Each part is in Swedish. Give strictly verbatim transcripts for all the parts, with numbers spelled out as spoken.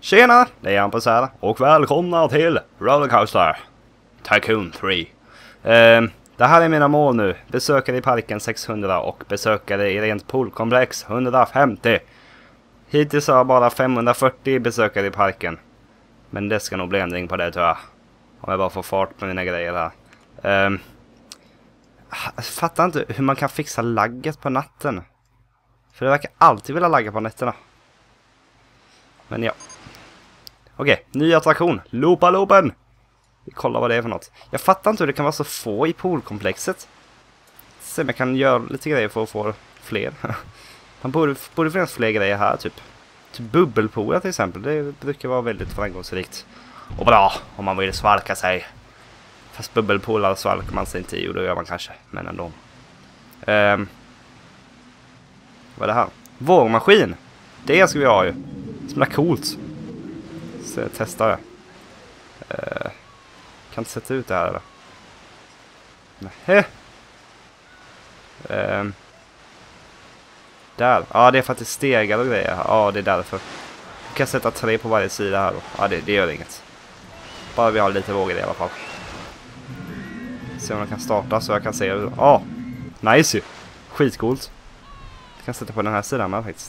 Tjena, det är Hampus här och välkomna till Rollercoaster Tycoon tre. Uh, det här är mina mål nu. Besökare i parken sexhundra och besökare i rent poolkomplex hundrafemtio. Hittills har jag bara femhundrafyrtio besökare i parken. Men det ska nog bli ändring på det, tror jag. Om jag bara får fart på mina grejer här. Uh, jag fattar inte hur man kan fixa lagget på natten. För det verkar alltid vilja lagga på nätterna. Men ja. Okej, okay, ny attraktion. Loopaloopen. Vi kollar vad det är för något. Jag fattar inte hur det kan vara så få i poolkomplexet. Se om jag kan göra lite grejer för att få fler. Man borde, borde finnas fler grejer här, typ. Typ bubbelpooler till exempel. Det brukar vara väldigt framgångsrikt. Och bra om man vill svalka sig. Fast bubbelpoolar svalkar man sig inte i, och då gör man kanske. Men ändå. Um, vad är det här? Vågmaskin. Det ska vi ha ju. Som är coolt. Så jag testar det. Uh, kan inte sätta ut det här eller? Nej. Uh, där. Ja, det är för att det stegar och grejer. Ja, det är därför. Jag kan sätta tre på varje sida här då. Ja, det, det gör inget. Bara vi har lite vågor i alla fall. Se om jag kan starta så jag kan se. Ja, ah, nice ju. Skitcoolt. Jag kan sätta på den här sidan med faktiskt.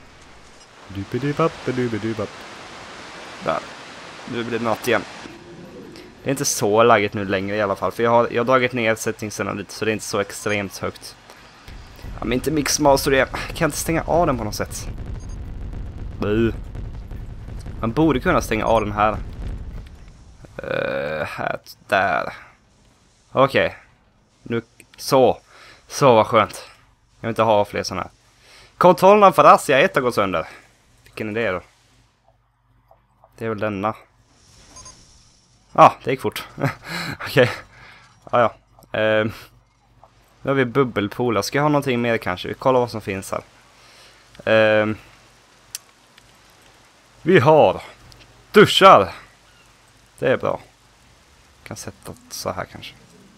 Där. Nu blir det något igen. Det är inte så laggigt nu längre i alla fall. För jag har, jag har dragit ner settingsen lite, så det är inte så extremt högt. Ja, men inte mixmaster det. Kan jag inte stänga av den på något sätt? Buh. Man borde kunna stänga av den här. Uh, här, där. Okej. Okay. Nu, så. Så vad skönt. Jag vill inte ha fler sådana här. Kontrollen för Asia ett har gått sönder. Vilken är det då? Det är väl denna. Ja, ah, det gick fort. Okej. Okay. Ah, ja. Uh, nu har vi bubbelpooler. Ska jag ha någonting mer kanske? Vi kollar vad som finns här. Uh, vi har duschar. Det är bra. Jag kan sätta så här kanske.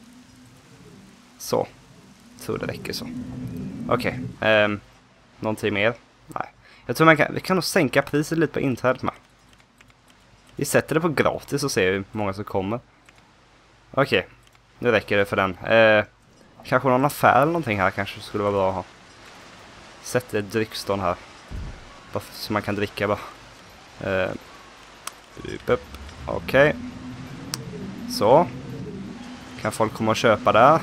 Så. Tror det räcker så. Okej. Okay. Um, någonting mer? Nej. Jag tror man kan, vi kan nog sänka priset lite på inträdet med. Vi sätter det på gratis och ser hur många som kommer. Okej. Okay. Nu räcker det för den. Uh, kanske någon affär eller någonting här kanske skulle vara bra att ha. Sätter ett dryckstånd här. Bara så man kan dricka bara. Uh, Okej. Okay. Så. Kan folk komma och köpa där?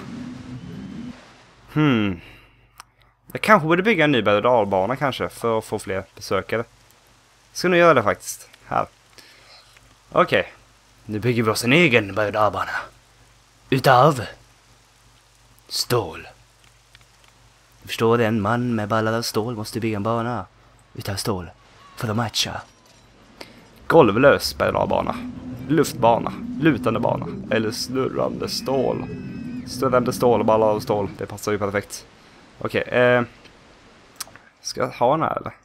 Hmm. Jag kanske borde bygga en ny berg- och dalbana kanske. För att få fler besökare. Ska nu göra det faktiskt. Här. Okej. Okay. Nu bygger vi oss en egen berg- och dalbana. Utav stål. Du förstår, en man med ballar av stål måste bygga en bana utav stål. För att matcha. Golvlös berg- och dalbana. Luftbana, lutande bana eller snurrande stål. Snurrande stål, ballar av stål. Det passar ju perfekt. Okej, okay, eh, ska jag ha den här eller?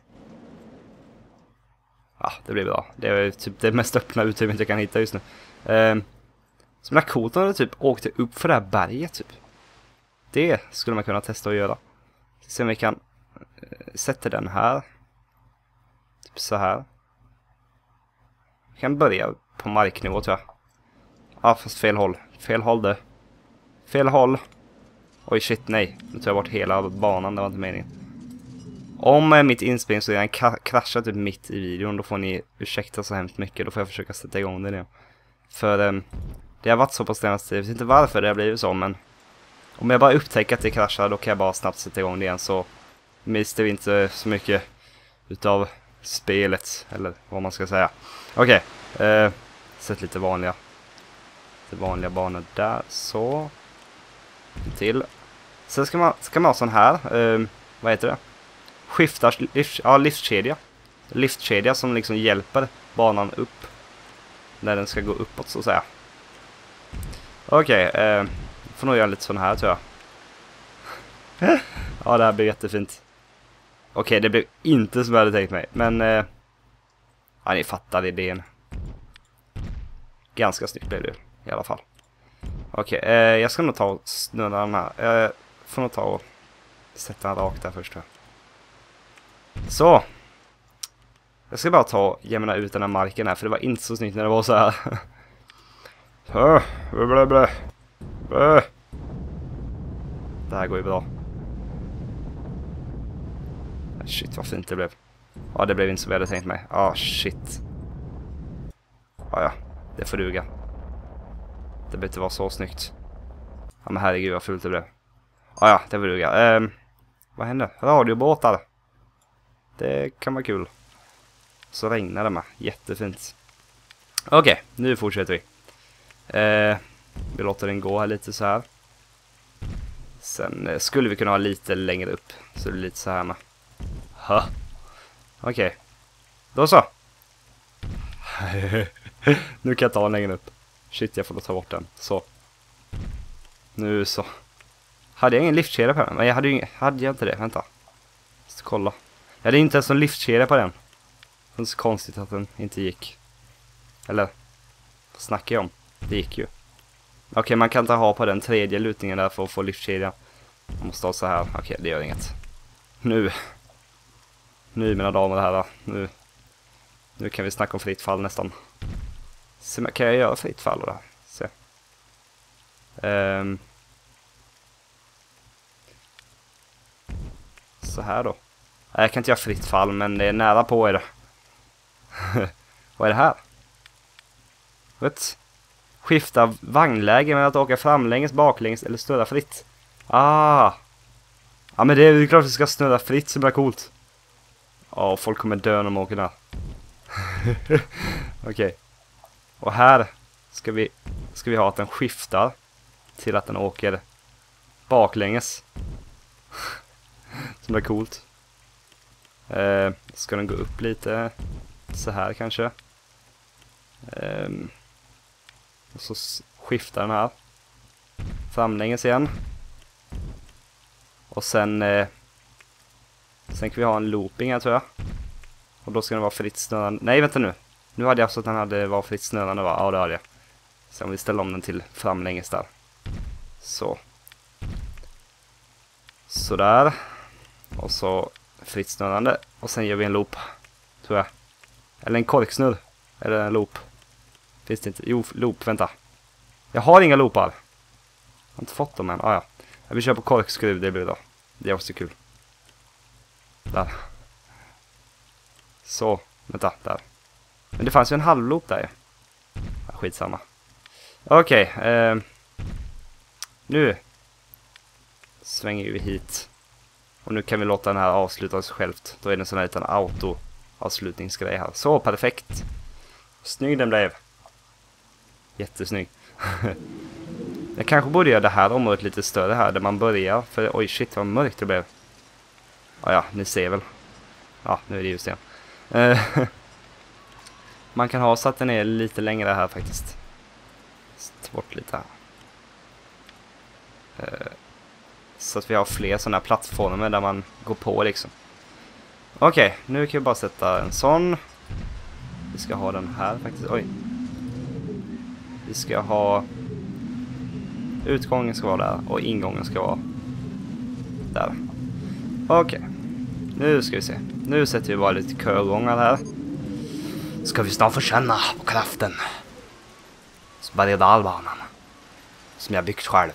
Ja, det blir bra. Det är typ det mest öppna utrymmet jag kan hitta just nu. Eh, som är coolt om det typ åkte upp för det här berget typ. Det skulle man kunna testa att göra. Se om vi kan eh, sätta den här. Typ så här. Vi kan börja på marknivå tror jag. Ja, fast fel håll. Fel håll det. Fel håll. Oj shit, nej. Nu tar jag bort hela banan, det var inte meningen. Om mitt inspelningsprogram kraschar typ mitt i videon, då får ni ursäkta så hemskt mycket. Då får jag försöka sätta igång det igen. För um, det har varit så på senaste tid. Jag vet inte varför det har blivit så, men om jag bara upptäcker att det kraschar, då kan jag bara snabbt sätta igång det igen. Så mister vi inte så mycket utav spelet, eller vad man ska säga. Okej. Okay. Uh, sätt lite vanliga lite vanliga banor där, så till. Sen ska man, ska man ha sån här uh, vad heter det? Skiftars, lift, ja, liftkedja. Liftkedja som liksom hjälper banan upp när den ska gå uppåt så att säga. Okej, okay, uh, får nog göra lite sån här tror jag. Ja, det här blir jättefint. Okej, okay, det blev inte som jag hade tänkt mig, men uh, ja, ni fattar idén. Ganska snyggt blev det i alla fall. Okej, okay, eh, jag ska nog ta och snurra den här. Jag får nog ta och sätta den rakt där först. Här. Så. Jag ska bara ta jämna ut den här marken här, för det var inte så snyggt när det var så här. Så, blä, blä, blä. Det här går ju bra. Shit, vad fint det blev. Ja, det blev inte så vi hade tänkt mig. Ja, ah, shit. Ja, ja, det får duga. Det behöver inte vara så snyggt. Ja, men herregud vad fult det blev. Ja, ja, det får duga. Ehm, vad händer? Radiobåtar. Det kan vara kul. Så regnar det med. Jättefint. Okej, okay, nu fortsätter vi. Eh, vi låter den gå här lite så här. Sen eh, skulle vi kunna ha lite längre upp. Så det är lite så här med. Ha. Okej. Okay. Då så. Nu kan jag ta den längre upp. Shit, jag får ta bort den. Så. Nu så. Hade jag ingen liftkedja på den? Men jag hade ju ingen, hade jag inte det? Vänta. Måste kolla. Jag hade inte ens någon liftkedja på den. Det är så konstigt att den inte gick. Eller, vad snackar jag om? Det gick ju. Okej, okay, man kan inte ha på den tredje lutningen där för att få liftkedja. Man måste ha så här. Okej, okay, det gör inget. Nu. Nu mina damer och herrar. Nu. Nu kan vi snacka om fritt fall nästan. Så kan jag göra fritt fall då? Se. Um. Så här då. Nej, jag kan inte göra fritt fall, men det är nära på är det. Vad är det här? Vet? Skifta vagnläge med att åka framlänges, baklänges eller snurra fritt. Ah. Ja, men det är ju klart att vi ska snurra fritt, så blir coolt. Ja, folk kommer dö när de åker där. Okej. Okay. Och här ska vi ska vi ha att den skiftar till att den åker baklänges. Som är coolt. Eh, ska den gå upp lite så här kanske. Eh, och så skiftar den här framlänges igen. Och sen eh, sen kan vi ha en looping här tror jag. Och då ska den vara fritt snurrande. Nej, vänta nu. Nu hade jag så att den hade varit fritt snurrande, va? Ja, det hade jag. Så om vi ställer om den till framlänges där. Så. Så där. Och så fritt snurrande. Och sen gör vi en loop. Tror jag. Eller en korksnurr. Eller en loop. Finns det inte? Jo, loop, vänta. Jag har inga loopar. Jag har inte fått dem än. Ah, ja. Jag vill köra på korkskruv, det blir då. Det är också kul. Där. Så, vänta, där. Men det fanns ju en halvloop där ju. Ja, skitsamma. Okej, okay, eh, nu svänger vi hit. Och nu kan vi låta den här avsluta sig självt. Då är det en sån här liten auto-avslutningsgrej här. Så, perfekt. Snygg den blev. Jättesnygg. Jag kanske borde göra det här området lite större här där man börjar. För oj shit vad mörkt det blev. Ja, ja, ni ser väl. Ja, nu är det just det. Man kan ha satt den ner lite längre här faktiskt. Ta bort lite här. Så att vi har fler sådana plattformar där man går på liksom. Okej, okay, nu kan vi bara sätta en sån. Vi ska ha den här faktiskt. Oj. Vi ska ha... Utgången ska vara där och ingången ska vara där. Okej. Okay. Nu ska vi se. Nu sätter vi bara lite körgångar här. Ska vi snart få känna på kraften. Så berg- och dalbanan. Som jag byggt själv.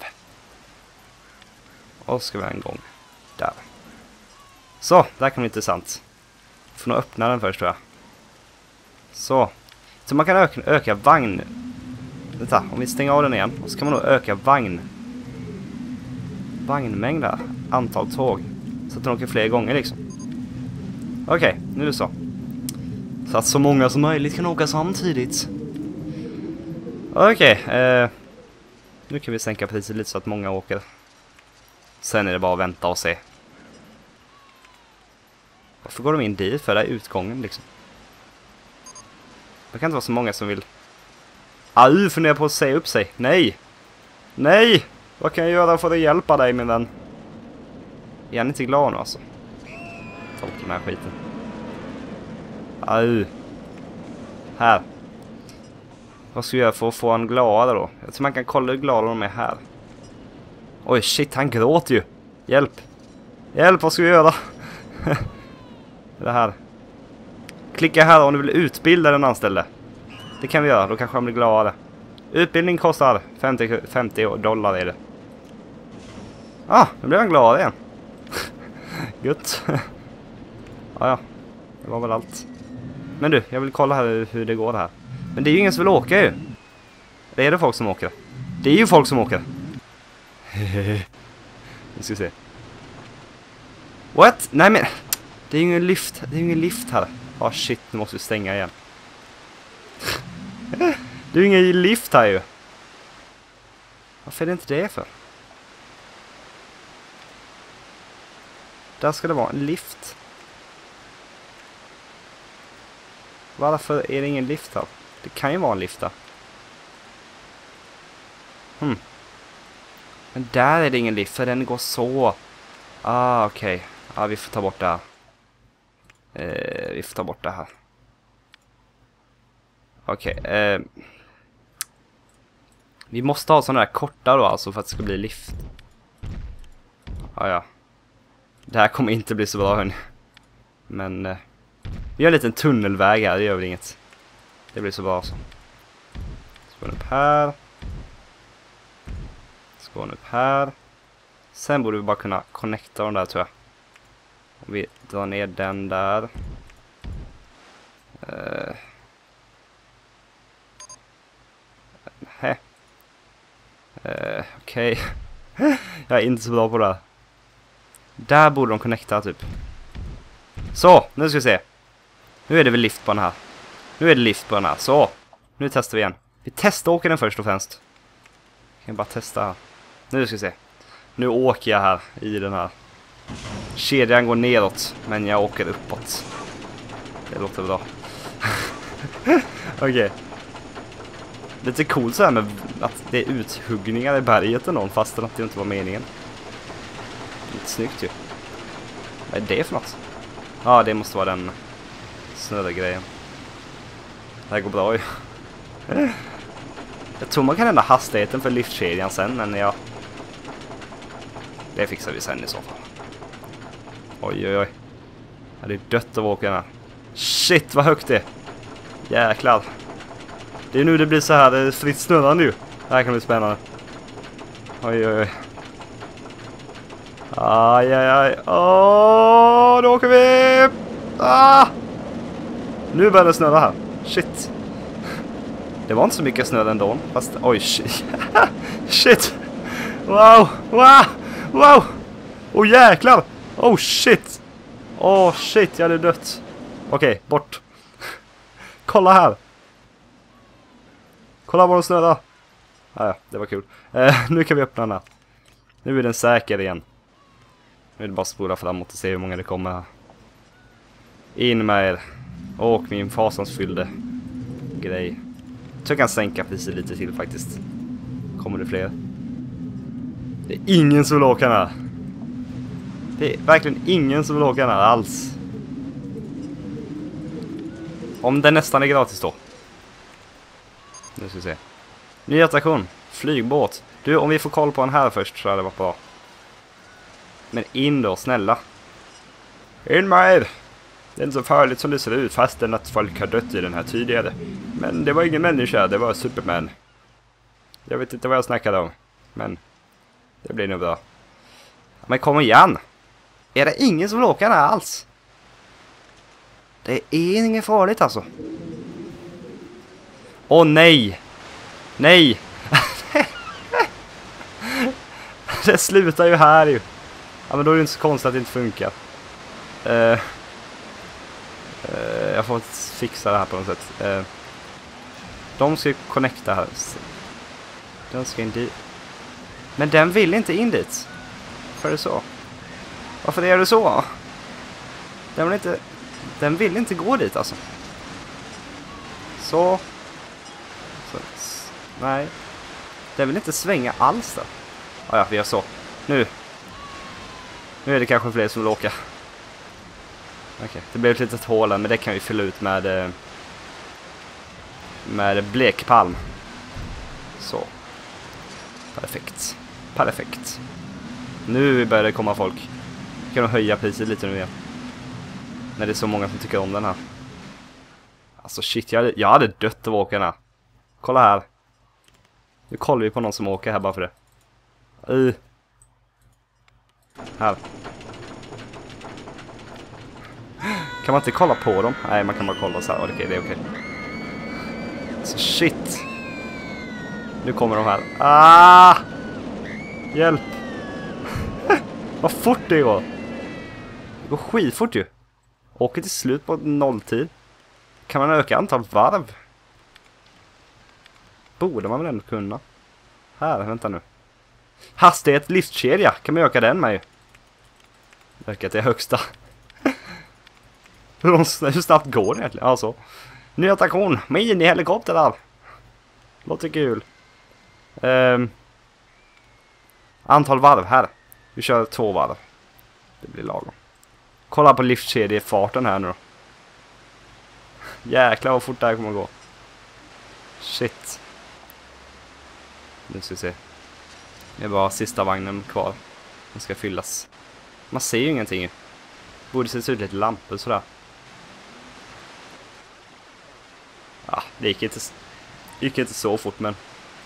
Och ska vi ha en gång. Där. Så, där kan bli intressant. Får nog öppna den först tror jag. Så. Så man kan öka, öka vagn. Vänta, om vi stänger av den igen. Och så kan man nog öka vagn. Vagnmängd där. Antal tåg. Så att den åker fler gånger liksom. Okej, okay, nu är det så. Så att så många som möjligt kan åka samtidigt. Okej, okay, eh, nu kan vi sänka priset lite så att många åker. Sen är det bara att vänta och se. Varför går de in dit? För det är utgången liksom. Det kan inte vara så många som vill... Au, funderar på att säga upp sig. Nej! Nej! Vad kan jag göra för att hjälpa dig min vän? Är han inte glad nu alltså? Ta bort den här skiten. Au. Här. Vad ska jag göra för att få han glada då? Jag tror man kan kolla hur glada de är här. Oj shit, han gråter ju. Hjälp. Hjälp, vad ska vi göra? Det här. Klicka här om du vill utbilda den anställde. Det kan vi göra, då kanske han blir glad. Utbildning kostar femtio, femtio dollar är det. Ah, nu blir han glad igen. Gött. Ja, ja. Det var väl allt. Men du, jag vill kolla här hur det går här. Men det är ju ingen som vill åka ju. Det är det folk som åker. Det är ju folk som åker. Nu ska vi se. What? Nej men, det är ju ingen lift. Det är ju ingen lift här. Ah shit, nu måste vi stänga igen. Det är ju ingen lift här ju. Varför är det inte det för? Där ska det vara en lift. Varför är det ingen lift här? Det kan ju vara en lift där. Hmm. Men där är det ingen lift för den går så. Ah okej. Okay. Ah, vi får ta bort det här. Eh, vi får ta bort det här. Okej. Okay, eh. Vi måste ha sådana här korta då alltså för att det ska bli lift. Ah, ja. Det här kommer inte bli så bra hörni. Men eh, vi har en liten tunnelväg här, det gör väl inget. Det blir så bra så. Skån upp här. Skån upp här. Sen borde vi bara kunna connecta dem där tror jag. Om vi drar ner den där. Uh. Hä. Uh, Okej. Okay. Jag är inte så bra på det här. Där borde de connecta typ. Så, nu ska vi se. Nu är det väl lift på den här. Nu är det lift på den här. Så, nu testar vi igen. Vi testar åker den först och främst. Jag kan bara testa här. Nu ska vi se. Nu åker jag här i den här. Kedjan går neråt, men jag åker uppåt. Det låter bra. Okej. Okay. Lite coolt så här med att det är uthuggningar i berget någon fast att det inte var meningen. Lite snyggt ju. Vad är det för något? Ja, ah, det måste vara den snöda grejen. Det här går bra ju. Jag tror man kan ändra hastigheten för liftkedjan sen, men jag... Det fixar vi sen i så fall. Oj, oj, oj. Det är dött av åkarna. Shit, vad högt det är. Jäklar. Det är nu det blir så här, det är fritt snurrande ju. Det här kan bli spännande. Oj, oj, oj. Aj, aj, aj. Åh, då åker vi. Ah! Nu börjar det snöra här. Shit. Det var inte så mycket snö ändå. Fast, oj, shit. Shit. Wow, wow, wow. Åh, jäklar. Oh, shit. Åh, oh, shit, jag hade dött. Okej, okay, bort. Kolla här. Kolla vad de snörar. Ah, ja, det var kul. Eh, nu kan vi öppna den här. Nu är den säker igen. Nu är det bara att spola framåt och se hur många det kommer här. In med er. Och min fasansfyllde grej. Så jag kan sänka priset lite till faktiskt. Kommer det fler? Det är ingen som vill åka här. Det är verkligen ingen som vill åka här alls. Om den nästan är gratis då. Nu ska vi se. Ny attraktion. Flygbåt. Du, om vi får koll på den här först så hade det varit bra. Men in då, snälla. In med er. Det är inte så farligt som det ser ut fastän att folk har dött i den här tidigare. Men det var ingen människa, det var Superman. Jag vet inte vad jag snackade om. Men det blir nog bra. Men kom igen. Är det ingen som vill åka här alls? Det är inget farligt alltså. Åh nej. Nej. Det slutar ju här ju. Ja, men då är det inte så konstigt att det inte funkar. Uh, uh, jag får fixa det här på något sätt. Uh, de ska ju connecta här. Den ska in dit. Men den vill inte in dit. Varför är det så? Varför är det så? Den vill inte, den vill inte gå dit alltså. Så. så. Nej. Den vill inte svänga alls där. Ah, ja, vi gör så. Nu. Nu är det kanske fler som vill åka. Okej, okay. Det blev ett litet hål men det kan vi fylla ut med med blekpalm. Så. Perfekt. Perfekt. Nu börjar det komma folk. Kan de höja priset lite nu igen. När det är så många som tycker om den här. Alltså shit, jag hade, jag hade dött av åkarna. Kolla här. Nu kollar vi på någon som åker här bara för det. Uh. Här. Kan man inte kolla på dem? Nej, man kan bara kolla så här. Okej, okay, det är okej. Okay. Så shit. Nu kommer de här. Ah! Hjälp. Vad fort det går. Det går skitfort ju. Åker till slut på nolltid. Kan man öka antal varv? Borde man väl ändå kunna. Här, vänta nu. Hastighet, livskedja. Kan man öka den med ju? Öka till högsta. hur, hur snabbt går det egentligen? Alltså. Ny attraktion. Mini-helikopter. Låter kul. Um, antal varv här. Vi kör två varv. Det blir lagom. Kolla på liftkedjefarten här nu då. Jäklar vad fort det här kommer att gå. Shit. Nu ska vi se. Det är bara sista vagnen kvar. Den ska fyllas. Man ser ju ingenting. Borde se ut lite lampor sådär. Ja, det gick inte, gick inte så fort men...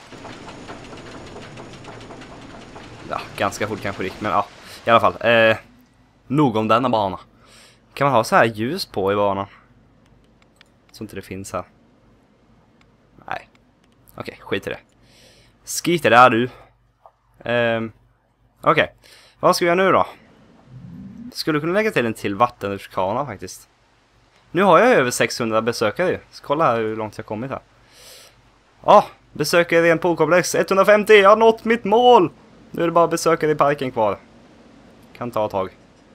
Ja, ganska fort kanske det gick, men ja. I alla fall. Eh, nog om denna bana. Kan man ha så här ljus på i banan? Så inte det finns här. Nej. Okej, okay, skit i det. Skit i det är du. Eh, Okej. Okay. Vad ska vi göra nu då? Skulle kunna lägga till en till vattenrutschkana faktiskt. Nu har jag över sexhundra besökare ju. Så kolla här hur långt jag kommit här. Ja, ah, besökare i en poolkomplex. etthundrafemtio, jag har nått mitt mål! Nu är det bara besökare i parken kvar. Kan ta ett tag.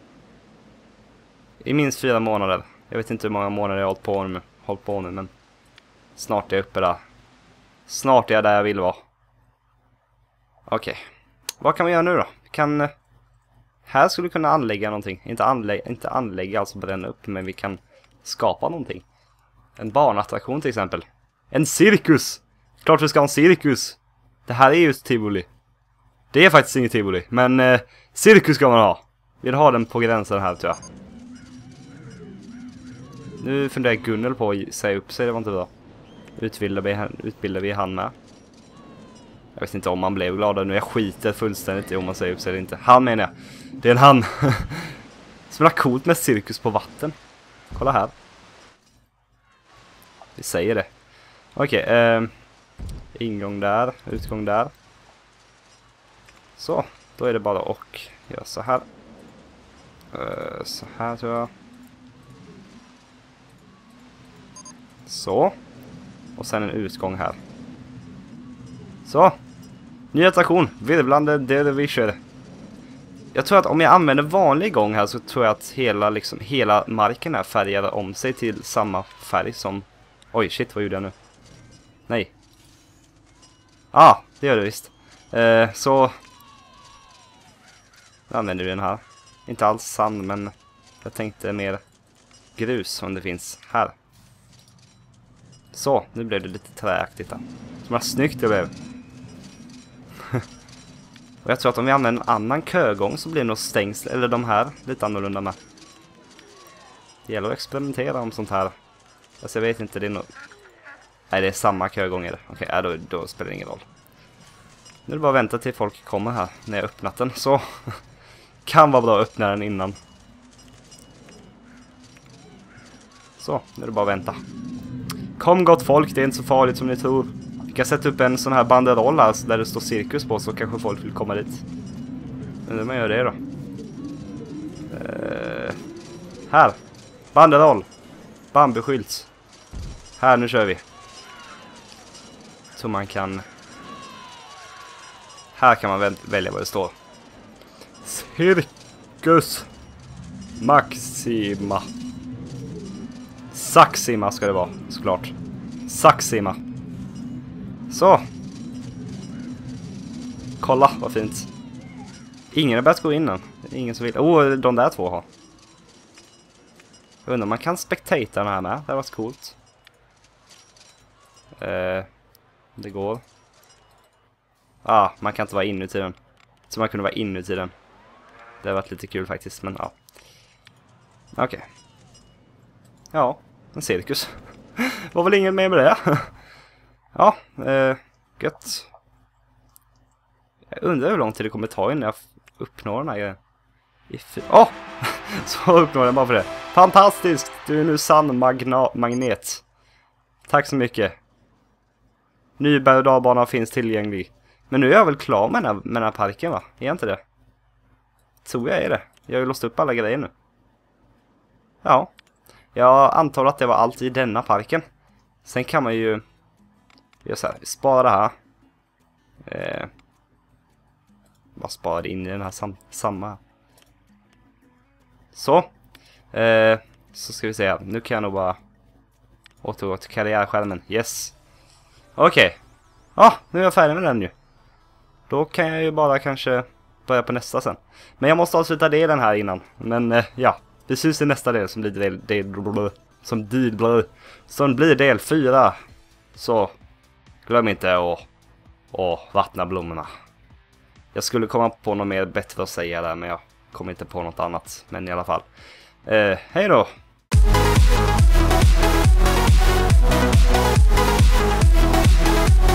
I minst fyra månader. Jag vet inte hur många månader jag har hållit på nu, hållit på nu men snart är jag uppe där. Snart är jag där jag vill vara. Okej. Okay. Vad kan vi göra nu då? Vi kan... Här skulle vi kunna anlägga någonting. Inte anlägga, inte anlägga, alltså bränna upp, men vi kan skapa någonting. En barnattraktion till exempel. En cirkus! Klart vi ska ha en cirkus. Det här är ju ett tivoli. Det är faktiskt inget tivoli, men eh, cirkus ska man ha. Vill ha den på gränsen här tror jag. Nu funderar Gunnel på att säga upp sig, det var inte bra. Utbildar vi, utbildar vi han med. Jag vet inte om han blev glad nu. Jag skiter fullständigt i om man säger upp sig eller inte. Han menar jag. Det är en han. Som är coolt med cirkus på vatten. Kolla här. Vi säger det. Okej. Okay, eh, ingång där. Utgång där. Så. Då är det bara att göra så här. Eh, så här tror jag. Så. Och sen en utgång här. Så. Ny attraktion. Virvlande dervischer. Jag tror att om jag använder vanlig gång här så tror jag att hela, liksom, hela marken här färgar om sig till samma färg som... Oj, shit, vad gjorde jag nu? Nej. Ah, det gör det visst. Eh, så... Då använder vi den här. Inte alls sand, men jag tänkte mer grus om det finns här. Så, nu blev det lite träaktigt där. Så vad snyggt det blev. Och jag tror att om vi använder en annan kögång så blir det nog stängsel, eller de här, lite annorlunda med. Det gäller att experimentera om sånt här. Alltså jag vet inte, det är nog... Nej, det är samma kögång är det. Okej, okay, då, då spelar det ingen roll. Nu är det bara att vänta till folk kommer här när jag öppnat den. Så kan vara bra att öppna den innan. Så, nu är det bara att vänta. Kom gott folk, det är inte så farligt som ni tror. Vi kan sätta upp en sån här banderoll här där det står cirkus på så kanske folk vill komma dit. Men hur man gör det då? Uh, här. Banderoll. Bambuskylt. Här, nu kör vi. Så man kan... Här kan man väl välja vad det står. Cirkus Maxima. Saxima ska det vara, såklart. Saxima. Så. Kolla, vad fint. Ingen har börjat gå in än. Ingen som vill. Oh, de där två har. Jag undrar om man kan spectata den här med. Det har varit coolt. Eh, det går. Ah, man kan inte vara inuti den. Så man kunde vara inuti den. Det har varit lite kul faktiskt, men ja. Okej. Okay. Ja, en cirkus. Var väl inget mer med det. Ja, eh, gött. Jag undrar hur lång tid det kommer ta innan jag uppnår den här grejen. Åh! Oh! Så uppnår jag bara för det. Fantastiskt! Du är nu sann magna magnet. Tack så mycket. Ny berg- och dalbana finns tillgänglig. Men nu är jag väl klar med den här, med den här parken, va? Är jag inte det? Tror jag är det. Jag har ju låst upp alla grejer nu. Ja. Jag antar att det var allt i denna parken. Sen kan man ju göra så här, spara det här. Eh, bara spara det in i den här sam samma. Så. Eh, så ska vi se. Nu kan jag nog bara återgå till karriärskärmen. Yes. Okej. Okay. Ja, ah, nu är jag färdig med den ju. Då kan jag ju bara kanske börja på nästa sen. Men jag måste avsluta delen här innan. Men eh, ja, vi syns i nästa del som blir del, del som del som blir del fyra. Så glöm inte att och vattna blommorna. Jag skulle komma på något mer bättre att säga där, men jag kommer inte på något annat. Men i alla fall. Eh, hej då! We'll be right back.